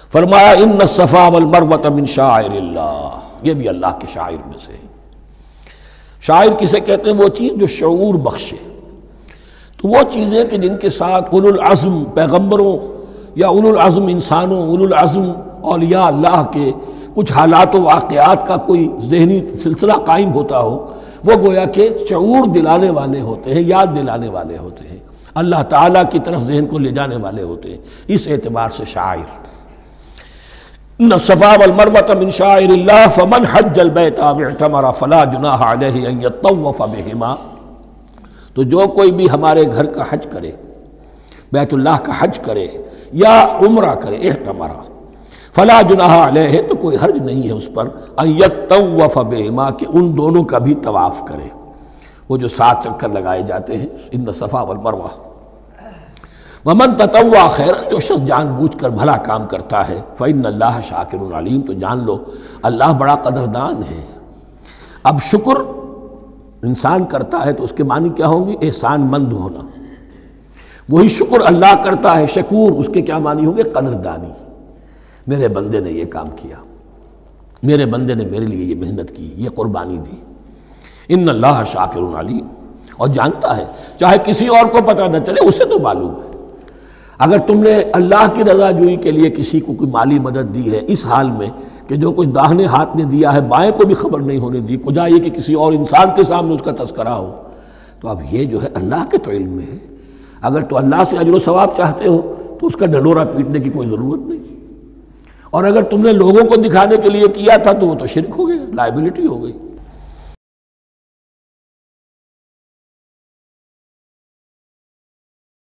فرمایا ان الصفا والمروۃ من شعائر اللہ، یہ بھی اللہ کے شاعر میں سے ہے۔ شاعر کسے کہتے ہیں؟ وہ چیز جو شعور بخشے۔ تو وہ چیزیں کہ جن کے ساتھ اولو العزم پیغمبروں یا اولو العزم انسانوں، اولو العزم اولیاء اللہ کے کچھ حالات و واقعات کا کوئی ذہنی سلسلہ قائم ہوتا ہو، وہ گویا کہ شعور دلانے والے ہوتے ہیں، یاد دلانے والے ہوتے ہیں، اللہ تعالیٰ کی طرف ذہن کو لے جانے والے ہوتے ہیں۔ اس اعتبار سے شاعر ان الصفا والمروۃ من شعائر اللہ فمن حج البیت او اعتمر فلا جناح علیہ ان یطوف بہما، تو جو کوئی بھی ہمارے گھر کا حج کرے، بیت اللہ کا حج کرے یا عمرہ کرے، اعتمر، فلا جناح علیہ، تو کوئی حرج نہیں ہے اس پر، ان یطوف بہما، کہ ان دونوں کا بھی طواف کرے، وہ جو 7 چکر لگائے جاتے ہیں، ان الصفا والمروہ۔ ومن تطوع خیرا، جو شخص جان بوجھ کر بھلا کام کرتا ہے، فإن اللہ شاکر علیم، تو جان لو اللہ بڑا قدردان ہے۔ اب شکر انسان کرتا ہے تو اس کے معنی کیا ہوں گے؟ احسان مند ہونا۔ وہی شکر اللہ کرتا ہے شکور، اس کے کیا معنی ہوں گے؟ قدردانی۔ میرے بندے نے یہ کام کیا، میرے بندے نے میرے لیے یہ محنت کی، یہ قربانی دی۔ ان اللہ شاکر علیم، اور جانتا ہے، چاہے کسی اور کو پتہ نہ چلے، اسے تو معلوم ہے۔ اگر تم نے اللہ کی رضا جوئی کے لیے کسی کو کوئی مالی مدد دی ہے اس حال میں کہ جو کچھ داہنے ہاتھ نے دیا ہے بائیں کو بھی خبر نہیں ہونے دی، خدا یہ کہ کسی اور انسان کے سامنے اس کا تذکرہ ہو، تو اب یہ جو ہے اللہ کے تو علم میں ہے۔ اگر تو اللہ سے اجر و ثواب چاہتے ہو تو اس کا ڈنڈورا پیٹنے کی کوئی ضرورت نہیں، اور اگر تم نے لوگوں کو دکھانے کے لیے کیا تھا تو وہ تو شرک ہو گیا، لائبلٹی ہو گئی۔